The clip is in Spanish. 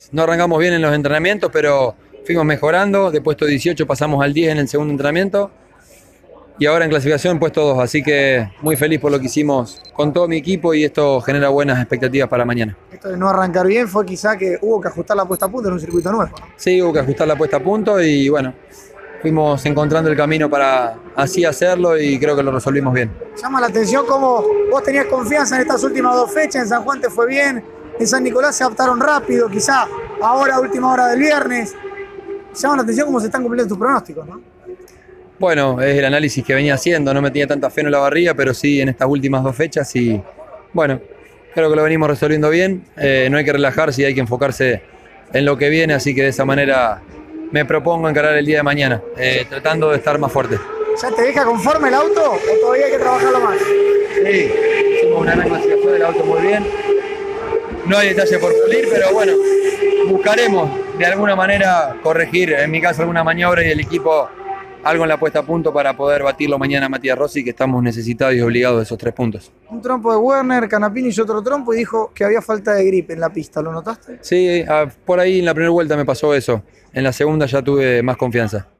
no arrancamos bien en los entrenamientos, pero fuimos mejorando. De puesto 18 pasamos al 10 en el segundo entrenamiento. Y ahora en clasificación puesto 2, así que muy feliz por lo que hicimos con todo mi equipo y esto genera buenas expectativas para mañana. Esto de no arrancar bien fue quizá que hubo que ajustar la puesta a punto en un circuito nuevo, ¿no? Sí, hubo que ajustar la puesta a punto y bueno, fuimos encontrando el camino para así hacerlo y creo que lo resolvimos bien. Llama la atención cómo vos tenías confianza en estas últimas dos fechas, en San Juan te fue bien, en San Nicolás se adaptaron rápido, quizá ahora a última hora del viernes. Llama la atención cómo se están cumpliendo tus pronósticos, ¿no? Bueno, es el análisis que venía haciendo, no me tenía tanta fe en la barriga, pero sí en estas últimas dos fechas y bueno, creo que lo venimos resolviendo bien, no hay que relajarse y hay que enfocarse en lo que viene, así que de esa manera me propongo encarar el día de mañana, tratando de estar más fuerte. ¿Ya te deja conforme el auto o todavía hay que trabajarlo más? Sí, hicimos una gran clasificación del auto muy bien, no hay detalle por pulir, pero bueno, buscaremos de alguna manera corregir, en mi caso alguna maniobra y el equipo algo en la puesta a punto para poder batirlo mañana a Matías Rossi, que estamos necesitados y obligados de esos 3 puntos. Un trompo de Werner, Canapini hizo otro trompo y dijo que había falta de grip en la pista, ¿lo notaste? Sí, por ahí en la primera vuelta me pasó eso, en la segunda ya tuve más confianza.